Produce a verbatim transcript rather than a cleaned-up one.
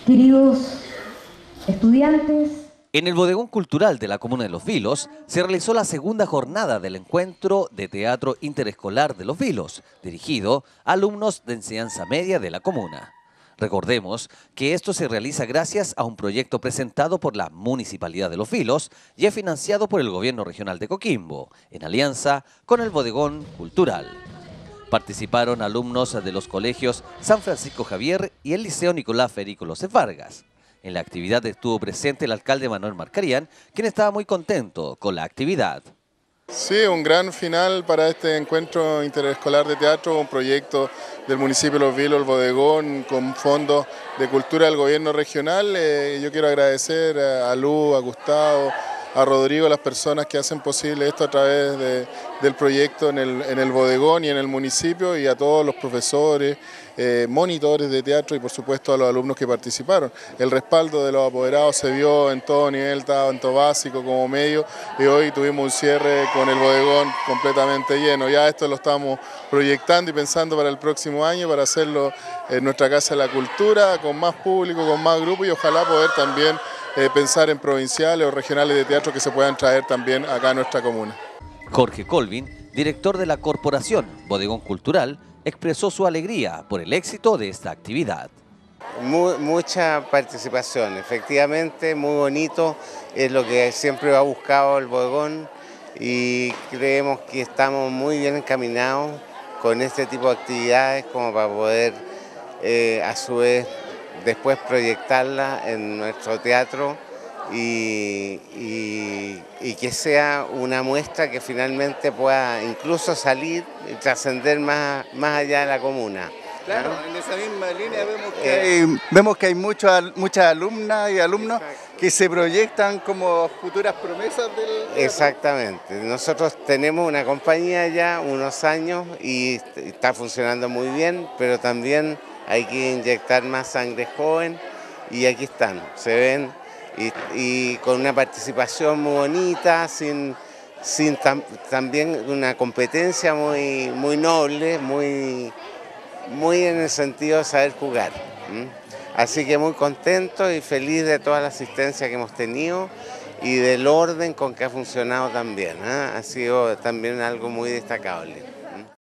Queridos estudiantes, en el Bodegón Cultural de la Comuna de Los Vilos se realizó la segunda jornada del encuentro de teatro interescolar de Los Vilos, dirigido a alumnos de enseñanza media de la comuna. Recordemos que esto se realiza gracias a un proyecto presentado por la Municipalidad de Los Vilos y es financiado por el Gobierno Regional de Coquimbo, en alianza con el Bodegón Cultural. Participaron alumnos de los colegios San Francisco Javier y el Liceo Nicolás Federico López Vargas. En la actividad estuvo presente el alcalde Manuel Marcarián, quien estaba muy contento con la actividad. Sí, un gran final para este encuentro interescolar de teatro, un proyecto del municipio de Los Vilos, el Bodegón, con fondos de cultura del gobierno regional. Eh, yo quiero agradecer a Lu, a Gustavo, a Rodrigo, a las personas que hacen posible esto a través de, del proyecto en el, en el Bodegón y en el municipio, y a todos los profesores, eh, monitores de teatro y por supuesto a los alumnos que participaron. El respaldo de los apoderados se vio en todo nivel, tanto básico como medio, y hoy tuvimos un cierre con el Bodegón completamente lleno. Ya esto lo estamos proyectando y pensando para el próximo año, para hacerlo en nuestra Casa de la Cultura, con más público, con más grupos, y ojalá poder también Eh, pensar en provinciales o regionales de teatro que se puedan traer también acá a nuestra comuna. Jorge Colvin, director de la corporación Bodegón Cultural, expresó su alegría por el éxito de esta actividad. Muy, mucha participación, efectivamente, muy bonito, es lo que siempre ha buscado el Bodegón, y creemos que estamos muy bien encaminados con este tipo de actividades como para poder eh, a su vez después proyectarla en nuestro teatro y, y, y que sea una muestra que finalmente pueda incluso salir y trascender más, más allá de la comuna. Claro, ¿no? En esa misma línea vemos que eh, hay, vemos que hay muchos, muchas alumnas y alumnos exacto, que se proyectan como futuras promesas del... Exactamente. Nosotros tenemos una compañía ya unos años y está funcionando muy bien, pero también hay que inyectar más sangre joven, y aquí están, se ven, y, y con una participación muy bonita, sin, sin tam, también una competencia muy, muy noble, muy, muy en el sentido de saber jugar. ¿Mm? Así que muy contento y feliz de toda la asistencia que hemos tenido y del orden con que ha funcionado también, ¿eh? Ha sido también algo muy destacable.